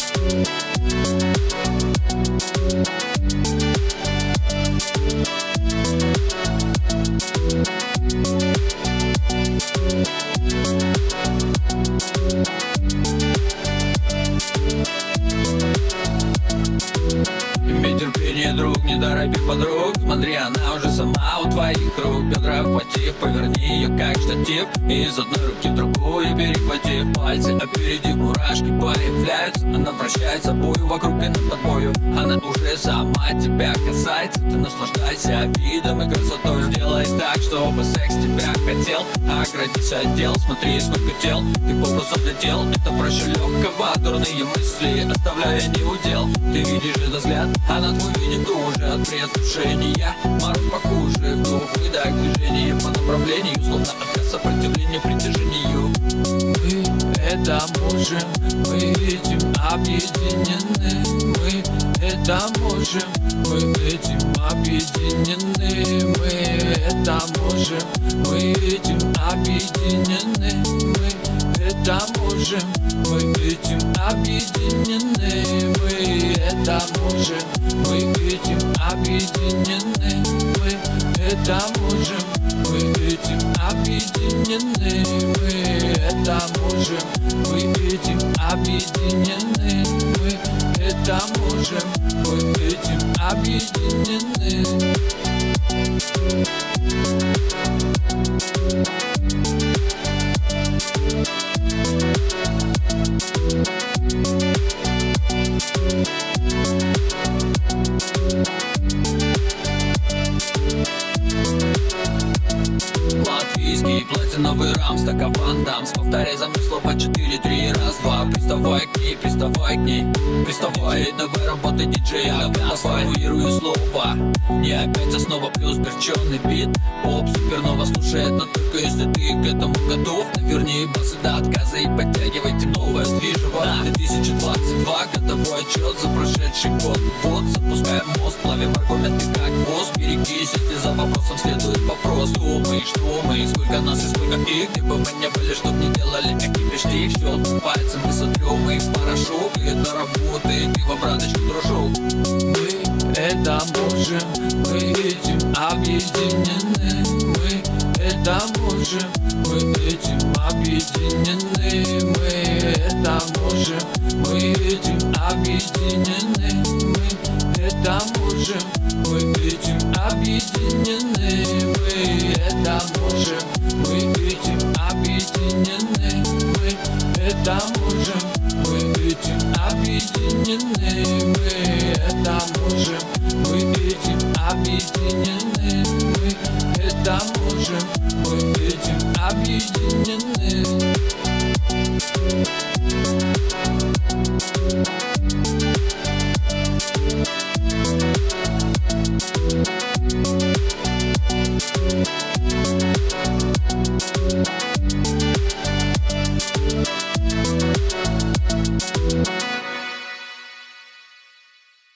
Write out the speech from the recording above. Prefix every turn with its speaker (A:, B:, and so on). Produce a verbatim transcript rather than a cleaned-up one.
A: Имей терпение, друг, не торопи подруг. Смотри, она уже сама у твоих рук. Бедра обхватив, поверни ее как штатив. Из одной руки в другую перехватив. Пальцы опередив, мурашки появляются. Она вращает собою вокруг и над тобою. Она уже сама тебя касается. Ты наслаждайся видом и красотой. Сделай так, чтобы секс тебя хотел. Оградись от дел, смотри, сколько тел ты попросту взлетел. Это проще легкого, дурные мысли оставляя не удел. Ты видишь этот взгляд, она твой видит уже от предвкушения. Мороз по коже, вдох, выдох, движение по направлению, словно отказ сопротивления притяжению. Мы это можем, мы этим объединены. Мы это можем, мы этим объединены. Мы это можем, мы этим объединены. Мы это можем, мы этим объединены. Мы это можем, мы этим объединены. Мы это можем, мы этим объединены. Мы это можем, мы этим объединены. Мы это можем, мы этим объединены. Латвийский платиновый рам, стакован дамс. Повторяй за мной слова четыре, три, раз, два. Приставай к ней, приставай к ней, приставай. Давай работай диджея, формулирую слова. Не опять основа плюс перченый бит. Поп, супернова, слушай это только если ты к этому готов. Наверни басы до отказа и подтягивайте новое сдвижево. две тысячи двадцать два, годовой отчет за прошедший год. Вот, запускаем мозг, плавим аргументы как воск. Берегись, если за вопросом следует вопрос. Кто мы, что мы, сколько нас и сколько их. Где бы мы не были, чтоб не делали экипиш тих. Щелкнув пальцами сотрем их порошок. И это работает, и в обраточку дружок. Мы это можем, мы этим объединены. Мы это можем, мы этим объединены. Мы это можем, мы этим объединены. Мы это можем, мы этим объединены. Мы это можем, мы этим объединены. Мы это можем, мы этим объединены. Мы это можем, мы этим объединены.